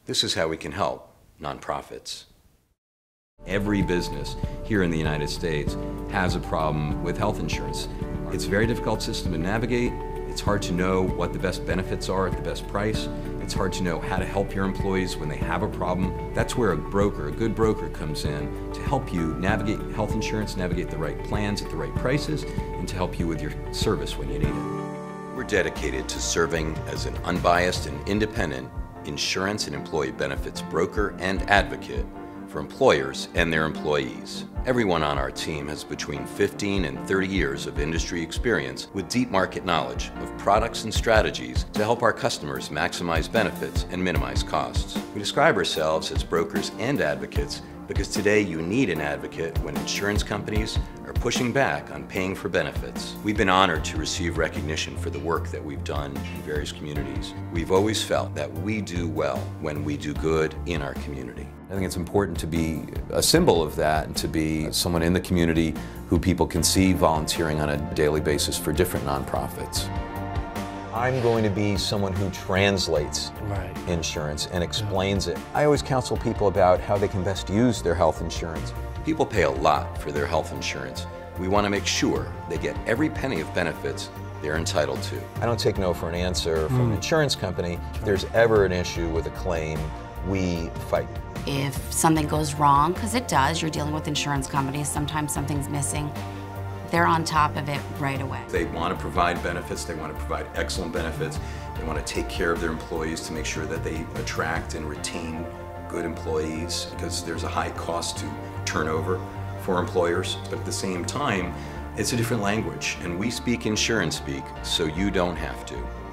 This is how we can help nonprofits. Every business here in the United States has a problem with health insurance. It's a very difficult system to navigate. It's hard to know what the best benefits are at the best price. It's hard to know how to help your employees when they have a problem. That's where a good broker comes in to help you navigate health insurance, navigate the right plans at the right prices, and to help you with your service when you need it. We're dedicated to serving as an unbiased and independent insurance and employee benefits broker and advocate for employers and their employees. Everyone on our team has between 15 and 30 years of industry experience with deep market knowledge of products and strategies to help our customers maximize benefits and minimize costs. We describe ourselves as brokers and advocates because today you need an advocate when insurance companies are pushing back on paying for benefits. We've been honored to receive recognition for the work that we've done in various communities. We've always felt that we do well when we do good in our community. I think it's important to be a symbol of that and to be someone in the community who people can see volunteering on a daily basis for different nonprofits. I'm going to be someone who translates insurance and explains it. I always counsel people about how they can best use their health insurance. People pay a lot for their health insurance. We want to make sure they get every penny of benefits they're entitled to. I don't take no for an answer from an insurance company. If there's ever an issue with a claim, we fight. If something goes wrong, because it does, you're dealing with insurance companies, sometimes something's missing, they're on top of it right away. They want to provide benefits, they want to provide excellent benefits, they want to take care of their employees to make sure that they attract and retain good employees, because there's a high cost to turnover for employers. But at the same time, it's a different language, and we speak insurance speak, so you don't have to.